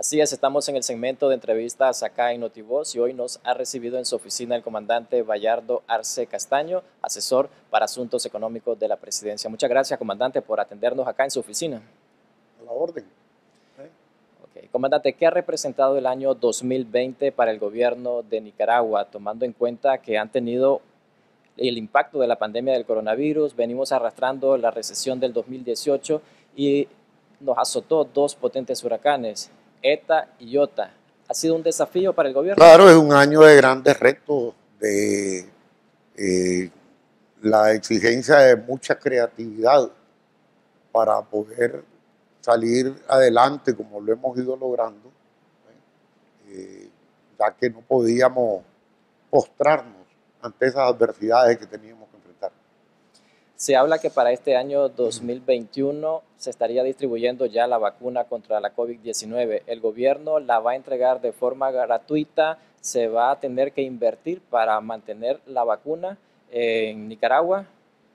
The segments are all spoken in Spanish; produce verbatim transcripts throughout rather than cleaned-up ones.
Así es, estamos en el segmento de entrevistas acá en Notivoz y hoy nos ha recibido en su oficina el comandante Bayardo Arce Castaño, asesor para asuntos económicos de la presidencia. Muchas gracias, comandante, por atendernos acá en su oficina. A la orden. ¿Eh? Okay. Comandante, ¿qué ha representado el año dos mil veinte para el gobierno de Nicaragua, tomando en cuenta que han tenido el impacto de la pandemia del coronavirus, venimos arrastrando la recesión del dos mil dieciocho y nos azotó dos potentes huracanes, ETA y IOTA? ¿Ha sido un desafío para el gobierno? Claro, es un año de grandes retos, de eh, la exigencia de mucha creatividad para poder salir adelante como lo hemos ido logrando, eh, ya que no podíamos postrarnos ante esas adversidades que teníamos que enfrentar. Se habla que para este año dos mil veintiuno se estaría distribuyendo ya la vacuna contra la COVID diecinueve. ¿El gobierno la va a entregar de forma gratuita? ¿Se va a tener que invertir para mantener la vacuna en Nicaragua?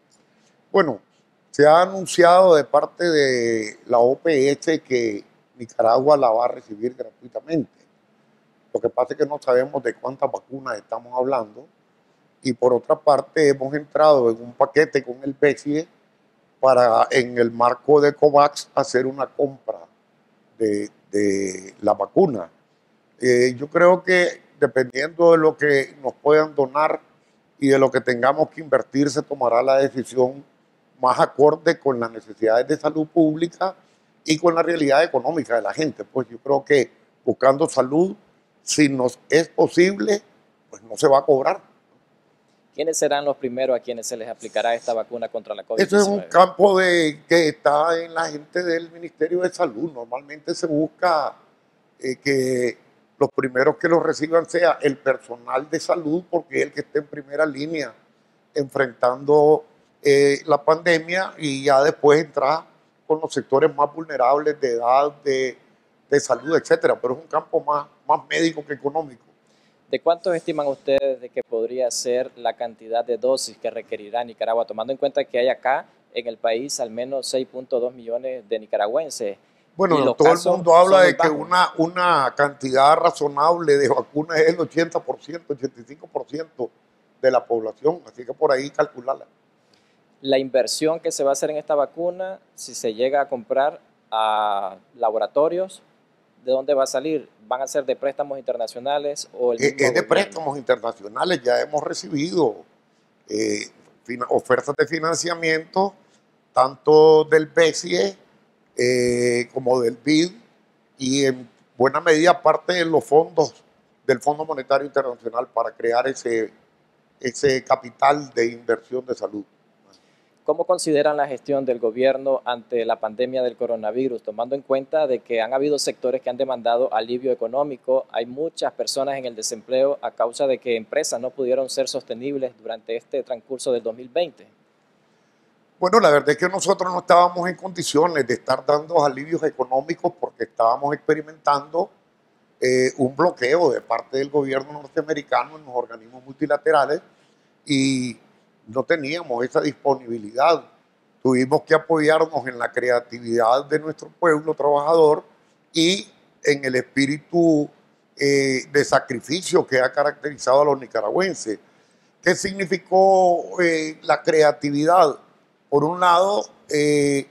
Bueno, se ha anunciado de parte de la O P S que Nicaragua la va a recibir gratuitamente. Lo que pasa es que no sabemos de cuántas vacunas estamos hablando. Y por otra parte hemos entrado en un paquete con el B C E para, en el marco de COVAX, hacer una compra de, de la vacuna. Eh, yo creo que dependiendo de lo que nos puedan donar y de lo que tengamos que invertir, se tomará la decisión más acorde con las necesidades de salud pública y con la realidad económica de la gente. Pues yo creo que buscando salud, si nos es posible, pues no se va a cobrar. ¿Quiénes serán los primeros a quienes se les aplicará esta vacuna contra la COVID Eso diecinueve? es un campo de, que está en la gente del Ministerio de Salud. Normalmente se busca eh, que los primeros que lo reciban sea el personal de salud, porque es el que está en primera línea enfrentando eh, la pandemia, y ya después entrar con los sectores más vulnerables de edad, de, de salud, etcétera. Pero es un campo más, más médico que económico. ¿De cuántos estiman ustedes de que podría ser la cantidad de dosis que requerirá Nicaragua, tomando en cuenta que hay acá en el país al menos seis punto dos millones de nicaragüenses? Bueno, Y los todo el casos mundo habla son muy de que bajos. una, una cantidad razonable de vacunas es el ochenta por ciento, ochenta y cinco por ciento de la población, así que por ahí calcularla. La inversión que se va a hacer en esta vacuna, si se llega a comprar a laboratorios, ¿de dónde va a salir? ¿Van a ser de préstamos internacionales o el Es, mismo es de gobierno? préstamos internacionales, ya hemos recibido eh, ofertas de financiamiento tanto del B C E eh, como del B I D, y en buena medida parte de los fondos del Fondo Monetario Internacional para crear ese, ese capital de inversión de salud. ¿Cómo consideran la gestión del gobierno ante la pandemia del coronavirus, tomando en cuenta de que han habido sectores que han demandado alivio económico? Hay muchas personas en el desempleo a causa de que empresas no pudieron ser sostenibles durante este transcurso del dos mil veinte. Bueno, la verdad es que nosotros no estábamos en condiciones de estar dando alivios económicos porque estábamos experimentando eh, un bloqueo de parte del gobierno norteamericano en los organismos multilaterales y no teníamos esa disponibilidad. Tuvimos que apoyarnos en la creatividad de nuestro pueblo trabajador y en el espíritu eh, de sacrificio que ha caracterizado a los nicaragüenses. ¿Qué significó eh, la creatividad? Por un lado, eh,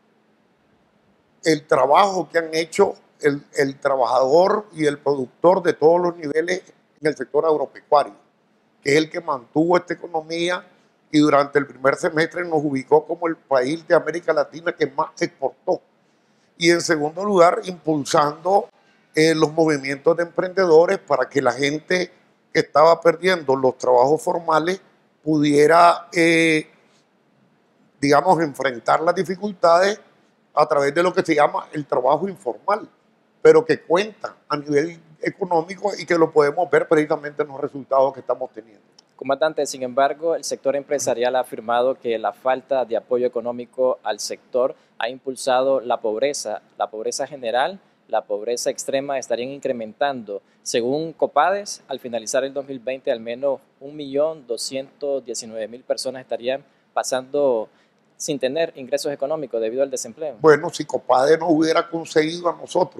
el trabajo que han hecho el, el trabajador y el productor de todos los niveles en el sector agropecuario, que es el que mantuvo esta economía y durante el primer semestre nos ubicó como el país de América Latina que más exportó. Y en segundo lugar, impulsando eh, los movimientos de emprendedores para que la gente que estaba perdiendo los trabajos formales pudiera, eh, digamos, enfrentar las dificultades a través de lo que se llama el trabajo informal, pero que cuenta a nivel económico y que lo podemos ver precisamente en los resultados que estamos teniendo. Comandante, sin embargo, el sector empresarial ha afirmado que la falta de apoyo económico al sector ha impulsado la pobreza. La pobreza general, la pobreza extrema estarían incrementando. Según Copades, al finalizar el dos mil veinte, al menos un millón doscientos diecinueve mil personas estarían pasando sin tener ingresos económicos debido al desempleo. Bueno, si Copade nos hubiera conseguido a nosotros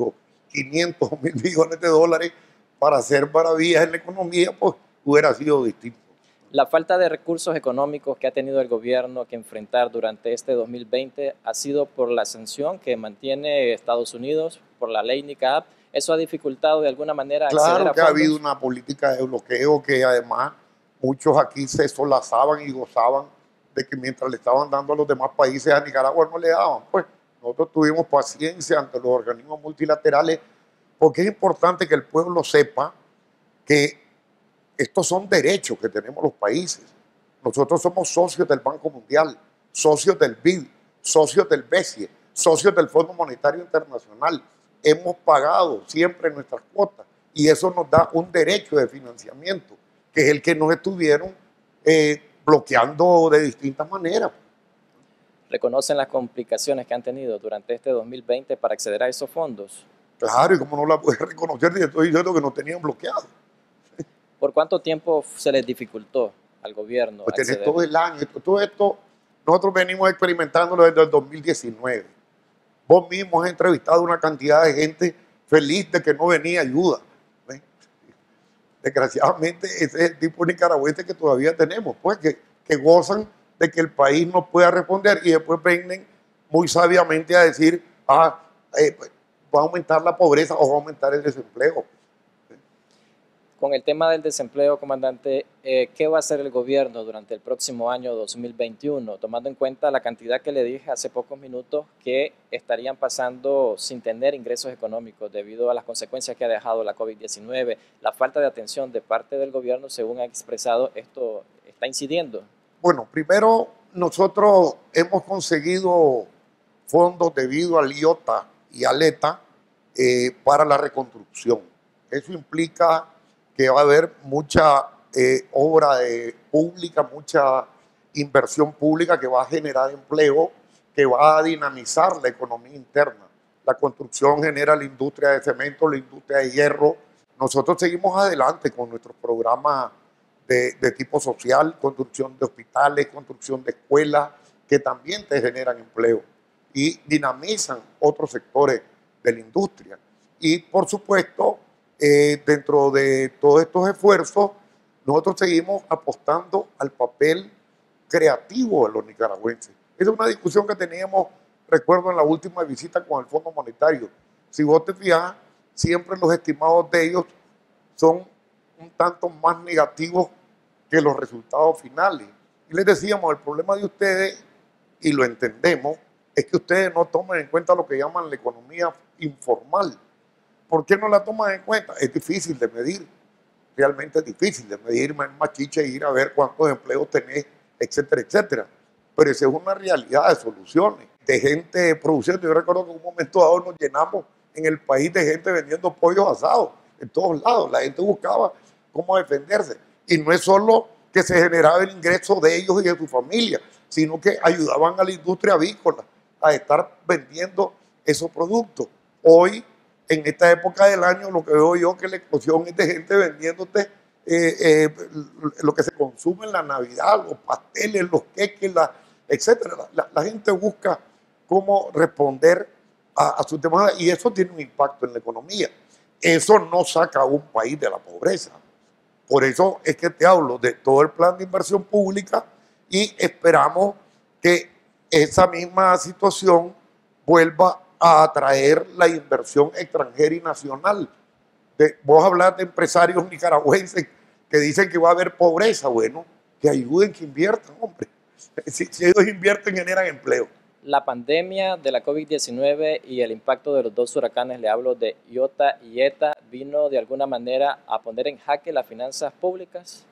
quinientos o mil millones de dólares para hacer maravillas en la economía, pues hubiera sido distinto. La falta de recursos económicos que ha tenido el gobierno que enfrentar durante este dos mil veinte ha sido por la sanción que mantiene Estados Unidos, por la ley NICAP. ¿Eso ha dificultado de alguna manera acceder Claro a que ha fondos? habido una política de bloqueo que además muchos aquí se solazaban y gozaban de que mientras le estaban dando a los demás países, a Nicaragua no le daban. Pues nosotros tuvimos paciencia ante los organismos multilaterales porque es importante que el pueblo sepa que estos son derechos que tenemos los países. Nosotros somos socios del Banco Mundial, socios del B I D, socios del BESIE, socios del Fondo Monetario Internacional. Hemos pagado siempre nuestras cuotas y eso nos da un derecho de financiamiento, que es el que nos estuvieron eh, bloqueando de distintas maneras. ¿Reconocen las complicaciones que han tenido durante este dos mil veinte para acceder a esos fondos? Claro, y como no la puedes reconocer, y estoy diciendo que nos tenían bloqueado. ¿Por cuánto tiempo se les dificultó al gobierno Pues tenés acceder? todo el año, todo esto, nosotros venimos experimentándolo desde el dos mil diecinueve. Vos mismo has entrevistado una cantidad de gente feliz de que no venía ayuda. ¿Ves? Desgraciadamente, ese es el tipo de nicaragüense que todavía tenemos, pues que, que gozan de que el país no pueda responder y después vienen muy sabiamente a decir, ah, eh, pues, va a aumentar la pobreza o va a aumentar el desempleo. Con el tema del desempleo, comandante, eh, ¿qué va a hacer el gobierno durante el próximo año dos mil veintiuno? Tomando en cuenta la cantidad que le dije hace pocos minutos que estarían pasando sin tener ingresos económicos debido a las consecuencias que ha dejado la COVID diecinueve, la falta de atención de parte del gobierno, según ha expresado, esto está incidiendo. Bueno, primero nosotros hemos conseguido fondos debido al IOTA y al ETA eh, para la reconstrucción. Eso implica que va a haber mucha eh, obra de, pública, mucha inversión pública que va a generar empleo, que va a dinamizar la economía interna. La construcción genera la industria de cemento, la industria de hierro. Nosotros seguimos adelante con nuestros programas de, de tipo social, construcción de hospitales, construcción de escuelas, que también te generan empleo y dinamizan otros sectores de la industria. Y por supuesto, Eh, dentro de todos estos esfuerzos, nosotros seguimos apostando al papel creativo de los nicaragüenses. Esa es una discusión que teníamos, recuerdo, en la última visita con el Fondo Monetario. Si vos te fijas, siempre los estimados de ellos son un tanto más negativos que los resultados finales. Y les decíamos, el problema de ustedes, y lo entendemos, es que ustedes no toman en cuenta lo que llaman la economía informal. ¿Por qué no la toman en cuenta? Es difícil de medir, realmente es difícil de medir, más machiche, ir a ver cuántos empleos tenés, etcétera, etcétera. Pero esa es una realidad de soluciones, de gente produciendo. Yo recuerdo que en un momento dado nos llenamos en el país de gente vendiendo pollos asados, en todos lados. La gente buscaba cómo defenderse. Y no es solo que se generaba el ingreso de ellos y de su familia, sino que ayudaban a la industria avícola a estar vendiendo esos productos. Hoy, en esta época del año, lo que veo yo que la explosión es de gente vendiéndote eh, eh, lo que se consume en la Navidad, los pasteles, los queques, la, etcétera. La, la, la gente busca cómo responder a, a sus temas y eso tiene un impacto en la economía. Eso no saca a un país de la pobreza. Por eso es que te hablo de todo el plan de inversión pública y esperamos que esa misma situación vuelva a atraer la inversión extranjera y nacional. De, vos hablas de empresarios nicaragüenses que dicen que va a haber pobreza. Bueno, que ayuden, que inviertan, hombre. Si, si ellos invierten, generan empleo. La pandemia de la COVID diecinueve y el impacto de los dos huracanes, le hablo de Iota y Eta, ¿vino de alguna manera a poner en jaque las finanzas públicas?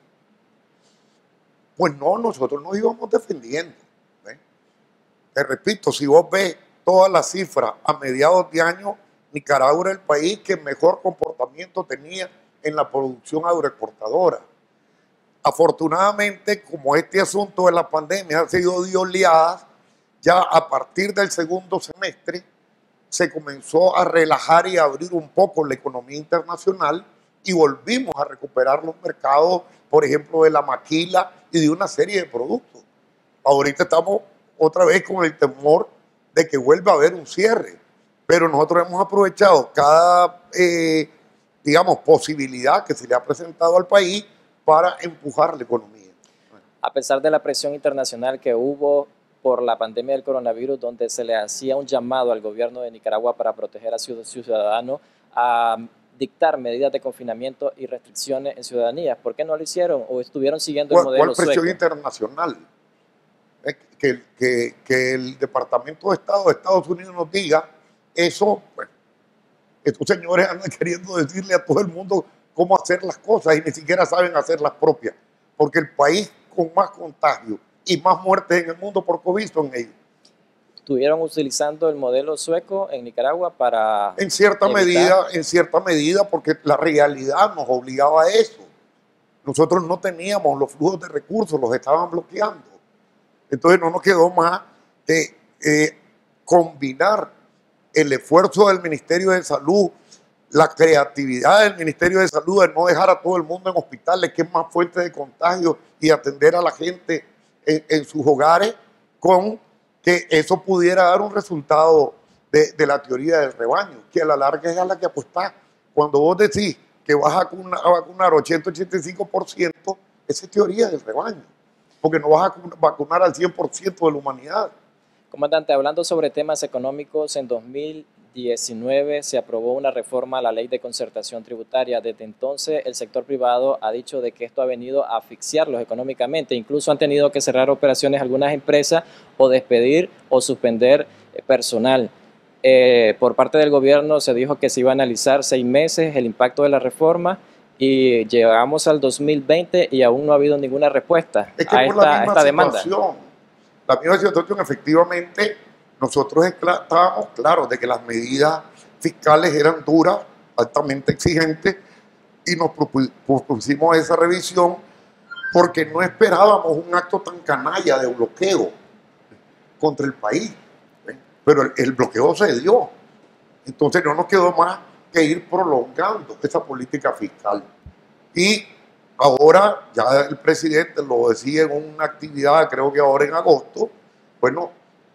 Pues no, nosotros nos íbamos defendiendo. ¿Ves? Te repito, si vos ves todas las cifras a mediados de año, Nicaragua era el país que mejor comportamiento tenía en la producción agroexportadora. Afortunadamente, como este asunto de la pandemia ha sido de oleadas, ya a partir del segundo semestre se comenzó a relajar y a abrir un poco la economía internacional y volvimos a recuperar los mercados, por ejemplo, de la maquila y de una serie de productos. Ahorita estamos otra vez con el temor de que vuelva a haber un cierre, pero nosotros hemos aprovechado cada, eh, digamos, posibilidad que se le ha presentado al país para empujar la economía. A pesar de la presión internacional que hubo por la pandemia del coronavirus, donde se le hacía un llamado al gobierno de Nicaragua para proteger a sus ciudadanos, a dictar medidas de confinamiento y restricciones en ciudadanías, ¿por qué no lo hicieron o estuvieron siguiendo el modelo sueco? ¿Cuál presión internacional? Que, que, que el Departamento de Estado de Estados Unidos nos diga eso, pues, estos señores andan queriendo decirle a todo el mundo cómo hacer las cosas y ni siquiera saben hacer las propias, porque el país con más contagios y más muertes en el mundo por COVID son ellos. ¿Estuvieron utilizando el modelo sueco en Nicaragua para En cierta evitar? medida, en cierta medida, porque la realidad nos obligaba a eso. Nosotros no teníamos los flujos de recursos, los estaban bloqueando. Entonces no nos quedó más que eh, combinar el esfuerzo del Ministerio de Salud, la creatividad del Ministerio de Salud de no dejar a todo el mundo en hospitales, que es más fuente de contagio, y atender a la gente en, en sus hogares, con que eso pudiera dar un resultado de, de la teoría del rebaño, que a la larga es a la que apostás. Cuando vos decís que vas a vacunar, a vacunar ochenta a ochenta y cinco por ciento, esa es teoría del rebaño, porque no vas a vacunar al cien por ciento de la humanidad. Comandante, hablando sobre temas económicos, en dos mil diecinueve se aprobó una reforma a la ley de concertación tributaria. Desde entonces el sector privado ha dicho de que esto ha venido a asfixiarlos económicamente. Incluso han tenido que cerrar operaciones algunas empresas o despedir o suspender personal. Eh, por parte del gobierno se dijo que se iba a analizar seis meses el impacto de la reforma y llegamos al dos mil veinte y aún no ha habido ninguna respuesta es que a, por esta, la misma a esta demanda. Situación, la misma situación, efectivamente, nosotros estábamos claros de que las medidas fiscales eran duras, altamente exigentes, y nos propusimos esa revisión porque no esperábamos un acto tan canalla de bloqueo contra el país. Pero el, el bloqueo se dio. Entonces no nos quedó más que ir prolongando esa política fiscal. Y ahora, ya el presidente lo decía en una actividad, creo que ahora en agosto, bueno,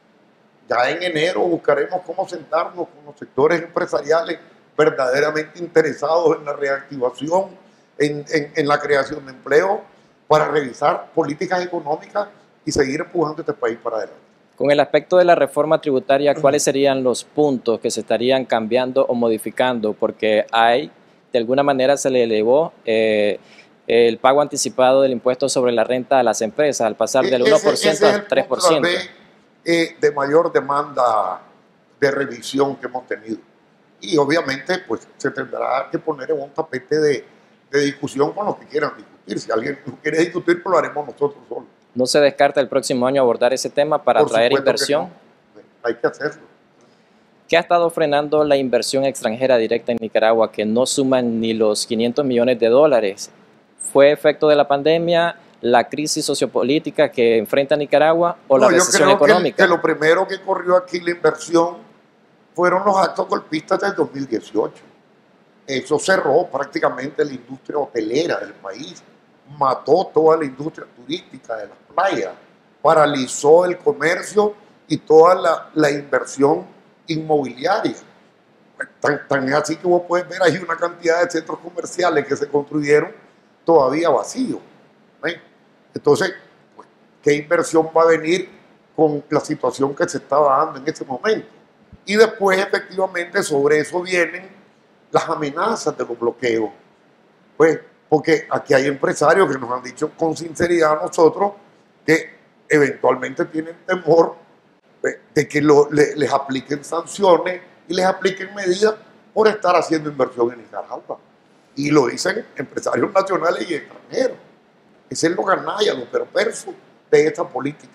ya en enero buscaremos cómo sentarnos con los sectores empresariales verdaderamente interesados en la reactivación, en, en, en la creación de empleo, para revisar políticas económicas y seguir empujando este país para adelante. Con el aspecto de la reforma tributaria, ¿cuáles serían los puntos que se estarían cambiando o modificando? Porque hay, de alguna manera se le elevó eh, el pago anticipado del impuesto sobre la renta a las empresas, al pasar del uno por ciento al tres por ciento. Ese es el punto de, de mayor demanda de revisión que hemos tenido. Y obviamente pues se tendrá que poner en un tapete de, de discusión con los que quieran discutir. Si alguien quiere discutir, pues lo haremos nosotros solos. ¿No se descarta el próximo año abordar ese tema para Por atraer supuesto inversión? que no. Hay que hacerlo. ¿Qué ha estado frenando la inversión extranjera directa en Nicaragua, que no suman ni los quinientos millones de dólares? ¿Fue efecto de la pandemia, la crisis sociopolítica que enfrenta Nicaragua o la no, recesión yo creo económica? Que, que lo primero que corrió aquí la inversión fueron los actos golpistas del dos mil dieciocho. Eso cerró prácticamente la industria hotelera del país, mató toda la industria turística de las playas, paralizó el comercio y toda la, la inversión inmobiliaria. Tan, tan así que vos puedes ver ahí una cantidad de centros comerciales que se construyeron todavía vacíos. ¿eh? Entonces, pues, ¿qué inversión va a venir con la situación que se estaba dando en ese momento? Y después, efectivamente, sobre eso vienen las amenazas de los bloqueos. Pues, porque aquí hay empresarios que nos han dicho con sinceridad a nosotros que eventualmente tienen temor de que lo, le, les apliquen sanciones y les apliquen medidas por estar haciendo inversión en Nicaragua. Y lo dicen empresarios nacionales y extranjeros. Ese es lo canalla, lo perverso de esta política.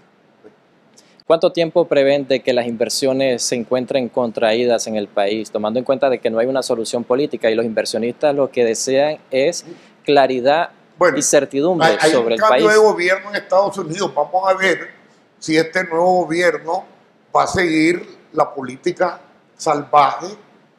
¿Cuánto tiempo prevén de que las inversiones se encuentren contraídas en el país, tomando en cuenta de que no hay una solución política y los inversionistas lo que desean es claridad bueno, y certidumbre hay, hay sobre el país? Hay un cambio de gobierno en Estados Unidos. Vamos a ver si este nuevo gobierno va a seguir la política salvaje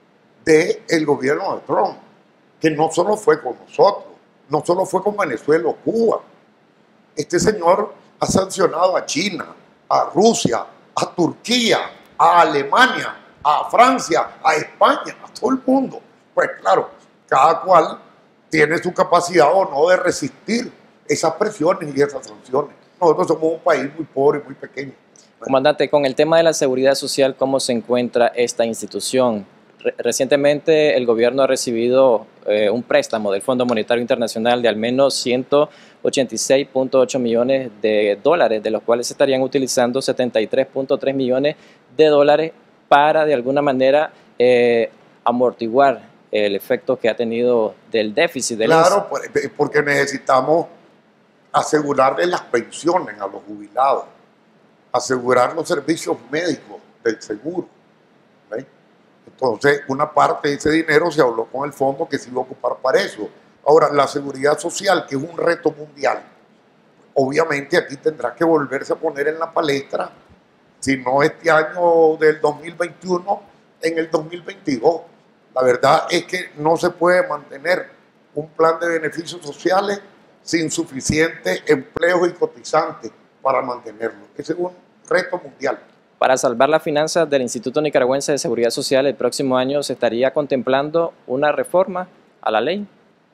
del gobierno de Trump, que no solo fue con nosotros, no solo fue con Venezuela o Cuba. Este señor ha sancionado a China, a Rusia, a Turquía, a Alemania, a Francia, a España, a todo el mundo. Pues claro, cada cual tiene su capacidad o no de resistir esas presiones y esas sanciones. Nosotros somos un país muy pobre, muy pequeño. Comandante, con el tema de la seguridad social, ¿cómo se encuentra esta institución? Re- recientemente el gobierno ha recibido eh, un préstamo del Fondo Monetario Internacional de al menos ciento ochenta y seis punto ocho millones de dólares, de los cuales se estarían utilizando setenta y tres punto tres millones de dólares para de alguna manera eh, amortiguar el efecto que ha tenido del déficit del I N S S. Claro, por- porque necesitamos asegurarle las pensiones a los jubilados, asegurar los servicios médicos del seguro. ¿Ve? Entonces, una parte de ese dinero se habló con el fondo que se iba a ocupar para eso. Ahora, la seguridad social, que es un reto mundial, obviamente aquí tendrá que volverse a poner en la palestra, si no este año del dos mil veintiuno, en el dos mil veintidós. La verdad es que no se puede mantener un plan de beneficios sociales sin suficientes empleos y cotizantes para mantenerlo. Ese es un reto mundial. Para salvar las finanzas del Instituto Nicaragüense de Seguridad Social, el próximo año se estaría contemplando una reforma a la ley.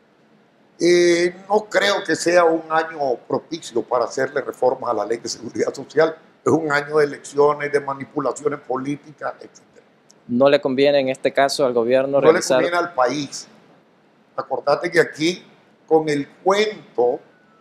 Eh, no creo que sea un año propicio para hacerle reformas a la ley de seguridad social. Es un año de elecciones, de manipulaciones políticas, etcétera. ¿No le conviene en este caso al gobierno No realizar? le conviene al país. Acordate que aquí, con el cuento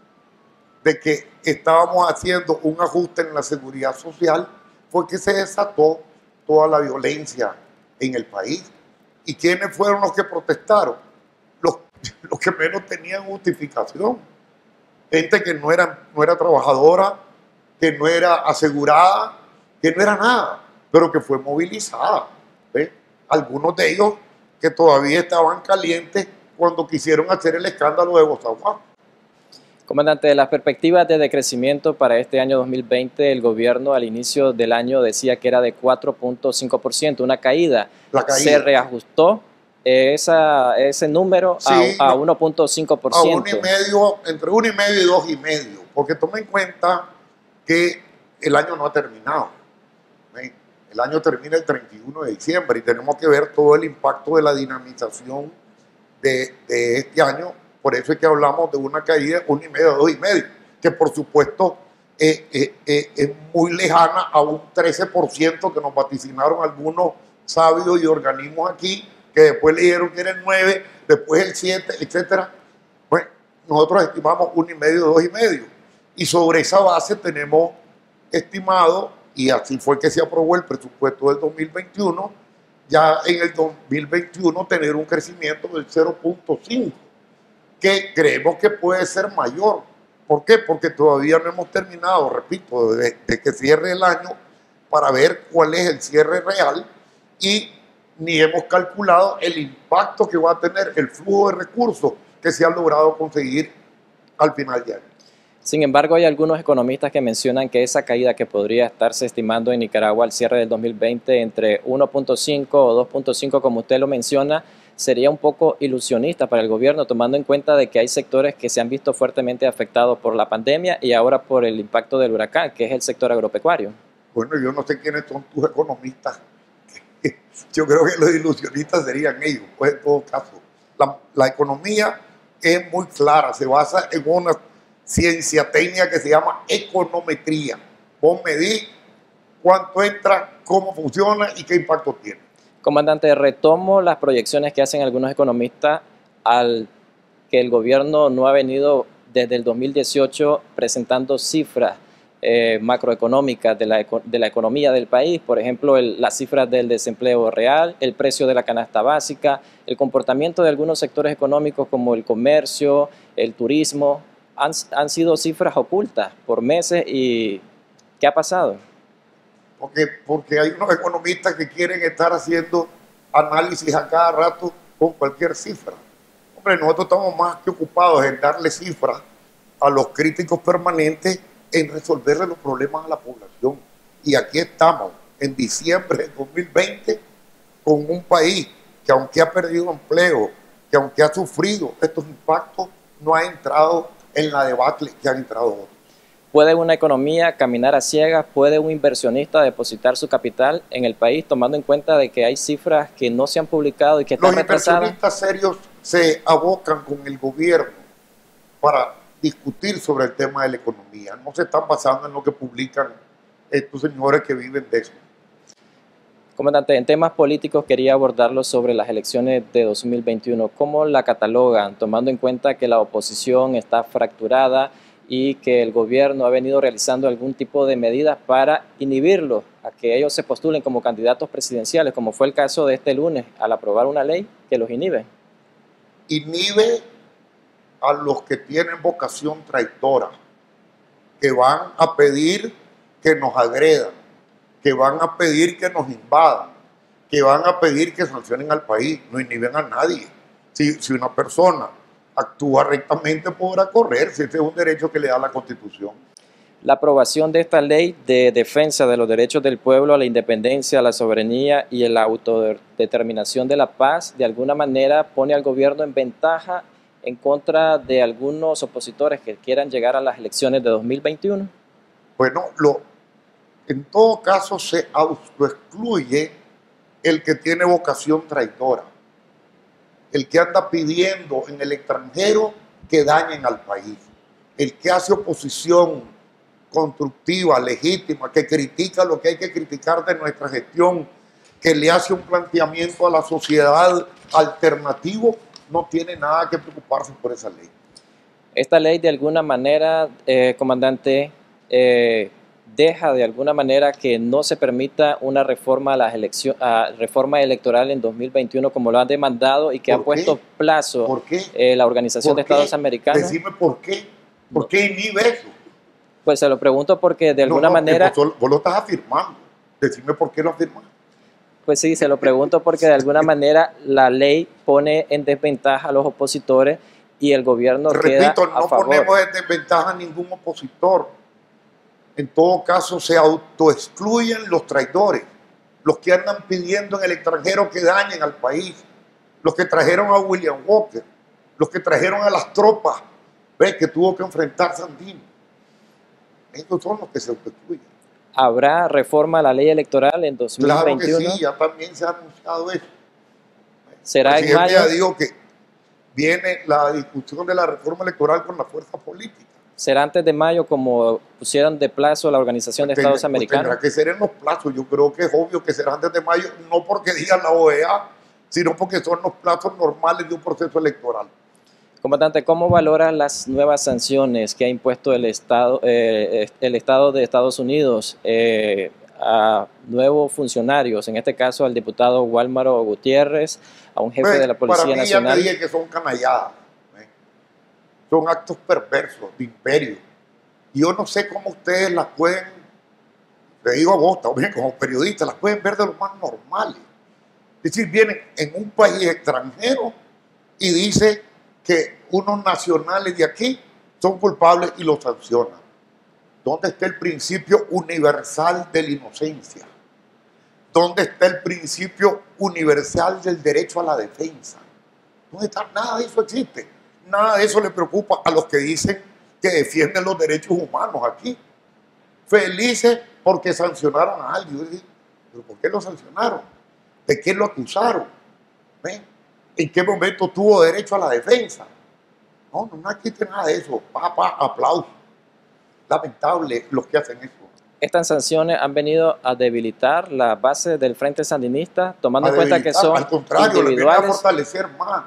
de que estábamos haciendo un ajuste en la seguridad social, fue que se desató toda la violencia en el país. ¿Y quiénes fueron los que protestaron? Los, los que menos tenían justificación. Gente que no era, no era trabajadora, que no era asegurada, que no era nada, pero que fue movilizada. ¿Ve? Algunos de ellos que todavía estaban calientes cuando quisieron hacer el escándalo de Bozaguá. Comandante, de las perspectivas de decrecimiento para este año dos mil veinte, el gobierno al inicio del año decía que era de cuatro punto cinco por ciento, una caída. La caída. Se reajustó esa, ese número Sí, a, a no, uno punto cinco por a ciento. uno y medio, entre uno y medio y dos y medio, porque toma en cuenta que el año no ha terminado. ¿Ve? El año termina el treinta y uno de diciembre y tenemos que ver todo el impacto de la dinamización de, de este año. Por eso es que hablamos de una caída de uno y medio, dos y medio, que por supuesto eh, eh, eh, es muy lejana a un trece por ciento que nos vaticinaron algunos sabios y organismos aquí, que después le dijeron que era el nueve, después el siete, etcétera. Bueno, nosotros estimamos uno y medio, dos y medio, y sobre esa base tenemos estimado, y así fue que se aprobó el presupuesto del dos mil veintiuno, ya en el dos mil veintiuno tener un crecimiento del cero punto cinco, que creemos que puede ser mayor. ¿Por qué? Porque todavía no hemos terminado, repito, de, de que cierre el año para ver cuál es el cierre real, y ni hemos calculado el impacto que va a tener el flujo de recursos que se ha logrado conseguir al final de año. Sin embargo, hay algunos economistas que mencionan que esa caída que podría estarse estimando en Nicaragua al cierre del dos mil veinte entre uno punto cinco o dos punto cinco, como usted lo menciona, sería un poco ilusionista para el gobierno, tomando en cuenta de que hay sectores que se han visto fuertemente afectados por la pandemia y ahora por el impacto del huracán, que es el sector agropecuario. Bueno, yo no sé quiénes son tus economistas. Yo creo que los ilusionistas serían ellos, pues en todo caso. La, la economía es muy clara, se basa en una ciencia técnica que se llama econometría. Vos medís cuánto entra, cómo funciona y qué impacto tiene. Comandante, retomo las proyecciones que hacen algunos economistas al que el gobierno no ha venido desde el dos mil dieciocho presentando cifras eh, macroeconómicas de la, de la economía del país, por ejemplo, el, las cifras del desempleo real, el precio de la canasta básica, el comportamiento de algunos sectores económicos como el comercio, el turismo, han, han sido cifras ocultas por meses. ¿Y qué ha pasado? Porque, porque hay unos economistas que quieren estar haciendo análisis a cada rato con cualquier cifra. Hombre, nosotros estamos más que ocupados en darle cifras a los críticos permanentes, en resolverle los problemas a la población. Y aquí estamos, en diciembre de dos mil veinte, con un país que aunque ha perdido empleo, que aunque ha sufrido estos impactos, no ha entrado en la debacle que han entrado otros. ¿Puede una economía caminar a ciegas? ¿Puede un inversionista depositar su capital en el país, tomando en cuenta de que hay cifras que no se han publicado y que están Los retrasadas? inversionistas serios se abocan con el gobierno para discutir sobre el tema de la economía. No se están basando en lo que publican estos señores que viven de eso. Comandante, en temas políticos quería abordarlo sobre las elecciones de dos mil veintiuno. ¿Cómo la catalogan, tomando en cuenta que la oposición está fracturada y que el gobierno ha venido realizando algún tipo de medidas para inhibirlos a que ellos se postulen como candidatos presidenciales, como fue el caso de este lunes, al aprobar una ley que los inhibe? Inhibe a los que tienen vocación traitora, que van a pedir que nos agredan, que van a pedir que nos invadan, que van a pedir que sancionen al país. No inhiben a nadie. Si, si una persona actúa rectamente, podrá correrse. Ese es un derecho que le da la Constitución. La aprobación de esta ley de defensa de los derechos del pueblo a la independencia, a la soberanía y a la autodeterminación de la paz, de alguna manera pone al gobierno en ventaja en contra de algunos opositores que quieran llegar a las elecciones de dos mil veintiuno. Bueno, lo, en todo caso se autoexcluye el que tiene vocación traitora, el que anda pidiendo en el extranjero que dañen al país, el que hace oposición constructiva, legítima, que critica lo que hay que criticar de nuestra gestión, que le hace un planteamiento a la sociedad alternativo, no tiene nada que preocuparse por esa ley. Esta ley de alguna manera, eh, comandante, eh, deja de alguna manera que no se permita una reforma a las elecciones, a reforma electoral en dos mil veintiuno como lo han demandado y que ha puesto plazo ¿Por qué? Eh, la Organización de Estados Americanos. Decime por qué. ¿Por qué inhibe eso? Pues se lo pregunto porque de alguna no, no, manera... Vos, vos lo estás afirmando. Decime por qué lo afirmas. Pues sí, se lo pregunto porque de alguna manera la ley pone en desventaja a los opositores y el gobierno queda a Repito, no favor. ponemos en desventaja a ningún opositor. En todo caso, se autoexcluyen los traidores, los que andan pidiendo en el extranjero que dañen al país, los que trajeron a William Walker, los que trajeron a las tropas, ¿ves? Que tuvo que enfrentar Sandino. Esos son los que se autoexcluyen. ¿Habrá reforma a la ley electoral en dos mil veintiuno? Claro que sí, ya también se ha anunciado eso. ¿Será el en mayo? Ya dijo que viene la discusión de la reforma electoral con la fuerza política. ¿Será antes de mayo como pusieron de plazo la Organización de Pues Estados tendrá, Americanos? Pues tendrá que ser en los plazos. Yo creo que es obvio que será antes de mayo, no porque diga la O E A, sino porque son los plazos normales de un proceso electoral. Comandante, ¿cómo valora las nuevas sanciones que ha impuesto el Estado, eh, el Estado de Estados Unidos eh, a nuevos funcionarios, en este caso al diputado Wálmaro Gutiérrez, a un jefe pues, de la Policía para mí Nacional? Ya te dije que son canalladas, ¿eh? Son actos perversos de imperio. Y yo no sé cómo ustedes las pueden, te digo a vos también como periodistas, las pueden ver de lo más normales. Es decir, vienen en un país extranjero y dice que unos nacionales de aquí son culpables y los sancionan. ¿Dónde está el principio universal de la inocencia? ¿Dónde está el principio universal del derecho a la defensa? ¿Dónde está? Nada de eso existe. Nada de eso le preocupa a los que dicen que defienden los derechos humanos aquí. Felices porque sancionaron a alguien. ¿Pero por qué lo sancionaron? ¿De qué lo acusaron? ¿Ven? ¿En qué momento tuvo derecho a la defensa? No, no, no existe nada de eso. Pa, pa, aplauso. Lamentable los que hacen eso. Estas sanciones han venido a debilitar la base del Frente Sandinista, tomando en cuenta que son al contrario, individuales. le viene a fortalecer más.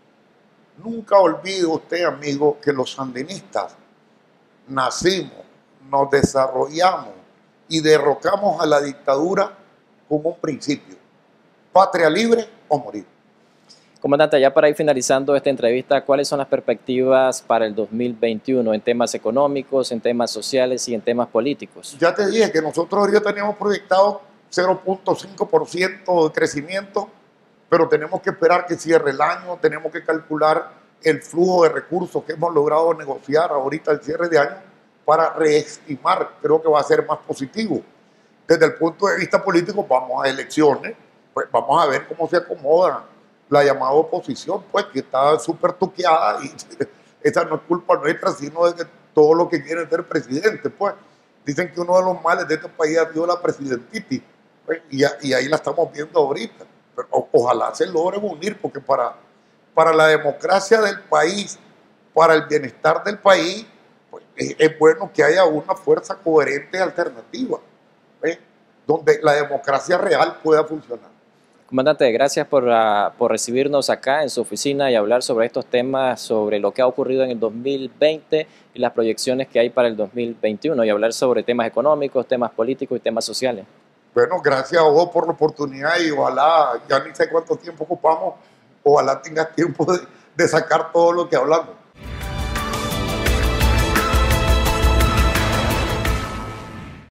Nunca olvide usted, amigo, que los sandinistas nacimos, nos desarrollamos y derrocamos a la dictadura con un principio: patria libre o morir. Comandante, ya para ir finalizando esta entrevista, ¿cuáles son las perspectivas para el dos mil veintiuno en temas económicos, en temas sociales y en temas políticos? Ya te dije que nosotros ahorita teníamos proyectado cero punto cinco por ciento de crecimiento, pero tenemos que esperar que cierre el año, tenemos que calcular el flujo de recursos que hemos logrado negociar ahorita al cierre de año para reestimar, creo que va a ser más positivo. Desde el punto de vista político, vamos a elecciones, pues vamos a ver cómo se acomoda la llamada oposición, pues que está súper toqueada y esa no es culpa nuestra, sino de que todos los que quieren ser presidente, pues. Dicen que uno de los males de este país ha sido la presidentitis, pues, y, y ahí la estamos viendo ahorita. Pero o, ojalá se logren unir, porque para, para la democracia del país, para el bienestar del país, pues, es, es bueno que haya una fuerza coherente y alternativa, ¿ves? Donde la democracia real pueda funcionar. Comandante, gracias por, uh, por recibirnos acá en su oficina y hablar sobre estos temas, sobre lo que ha ocurrido en el dos mil veinte y las proyecciones que hay para el dos mil veintiuno, y hablar sobre temas económicos, temas políticos y temas sociales. Bueno, gracias a vos por la oportunidad y ojalá, ya ni sé cuánto tiempo ocupamos, ojalá tengas tiempo de, de sacar todo lo que hablamos.